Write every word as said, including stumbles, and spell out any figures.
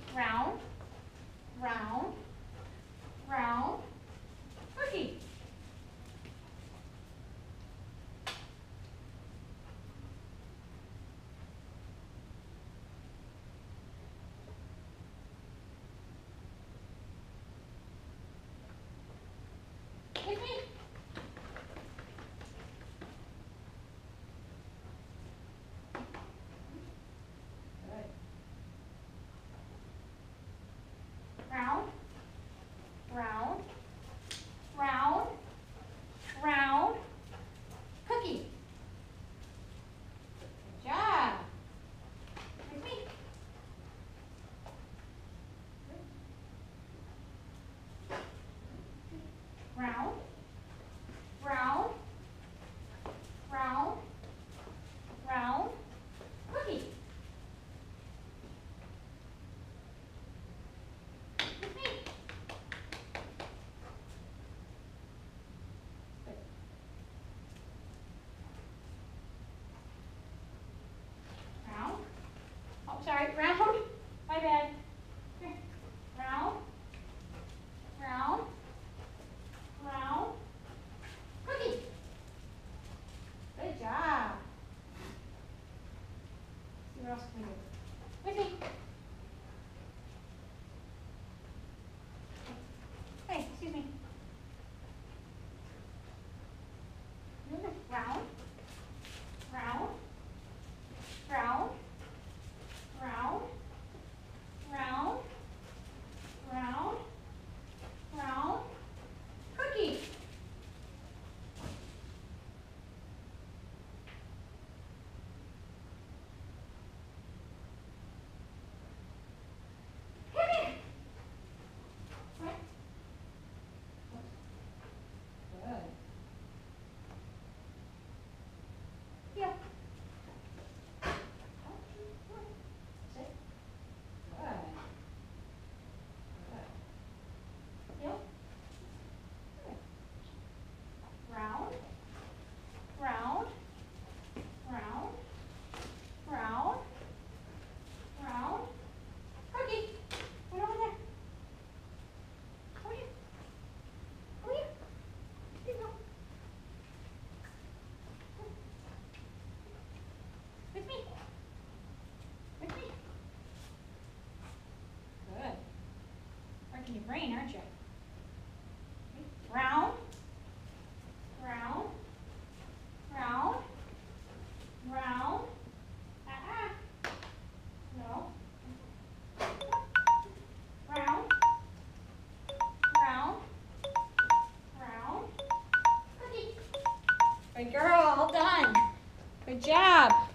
round, round, round, cookie. With me. Good. Round, round, round, round, cookie. Good job. With me. Round, round, round, round, cookie. With me. Good. Round. Oh, sorry, round. My bad. Here. Round, round, round, cookie. Good job. See what else can we do? With me. Hey, excuse me. Round, round, round, round, round, round, round, cookie. Come here. Right. Good. Heel. Sit. Good. Good. Heel. Good. Round, round, round, round, round, cookie. Right over there. Over here. Over here. Here you go. With me. With me. Good. Working your brain, aren't you? Round, round, round, round. Ah-ah. No. Round, round, round. Cookie. Good girl, all done. Good job.